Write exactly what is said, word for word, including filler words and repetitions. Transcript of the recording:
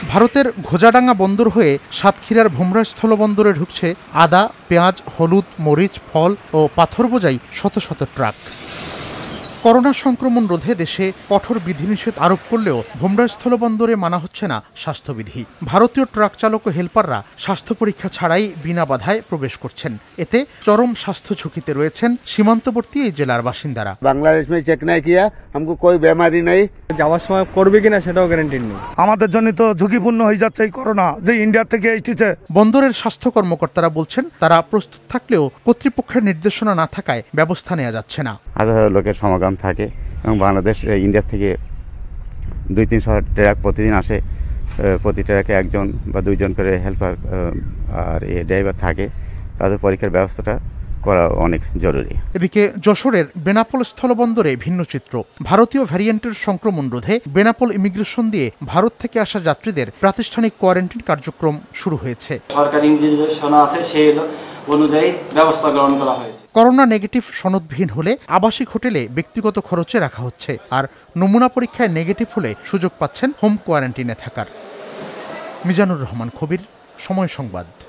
ভারতের ঘোজাডাঙ্গা বন্দর হয়ে সাতক্ষীরার ভোমরা স্থলবন্দরে ঢুকছে আদা, পেঁয়াজ, হলুদ, মরিচ, ফল ও পাথর বোঝাই শত শত ট্রাক। করোনা সংক্রমণ রোধে দেশে কঠোর বিধিনিষেধ আরোপ করলেও ভোমরা স্থলবন্দরে মানা হচ্ছে না স্বাস্থ্যবিধি। ভারতীয় ট্রাক চালক ও হেলপাররা স্বাস্থ্য পরীক্ষা ছাড়াই বিনা বাধায় প্রবেশ করছেন। এতে চরম স্বাস্থ্য ঝুঁকিতে রয়েছেন সীমান্তবর্তী এই জেলার বাসিন্দারা। বাংলাদেশ में চেক নাই কিয়া हमको कोई बीमारी नहीं, যাওয়ার সময় করবে কিনা সেটাও গ্যারান্টি নেই। আমাদের জন্য তো ঝুঁকিপূর্ণ হয়ে যাচ্ছে এই করোনা যে ইন্ডিয়া থেকে এসেছে। বন্দরের স্বাস্থ্য কর্মকর্তারা বলছেন তারা প্রস্তুত থাকলেও কর্তৃপক্ষের নির্দেশনা না থাকায় ব্যবস্থা নেওয়া যাচ্ছে না। হাজার হাজার লোকের সমাগম থাকে এবং বাংলাদেশ ইন্ডিয়া থেকে দুই তিনশো ট্রাক প্রতিদিন আসে। প্রতি ট্রাকে একজন বা দুইজন করে হেল্পার আর এ ড্রাইভার থাকে। তাদের পরীক্ষার ব্যবস্থাটা করা অনেক জরুরি। এদিকে যশোরের বেনাপোল স্থলবন্দরে ভিন্ন চিত্র। ভারতীয় ভ্যারিয়েন্টের সংক্রমণ রোধে বেনাপোল ইমিগ্রেশন দিয়ে ভারত থেকে আসা যাত্রীদের প্রাতিষ্ঠানিক কোয়ারেন্টাইন কার্যক্রম শুরু হয়েছে। সরকারি নির্দেশনা আছে সেই অনুযায়ী ব্যবস্থা গ্রহণ করা হয়েছে। করোনা নেগেটিভ সনদবিহীন হলে আবাসিক হোটেলে ব্যক্তিগত খরচে রাখা হচ্ছে, আর নমুনা পরীক্ষায় নেগেটিভ হলে সুযোগ পাচ্ছেন হোম কোয়ারেন্টাইনে থাকার। মিজানুর রহমান খবির, সময় সংবাদ।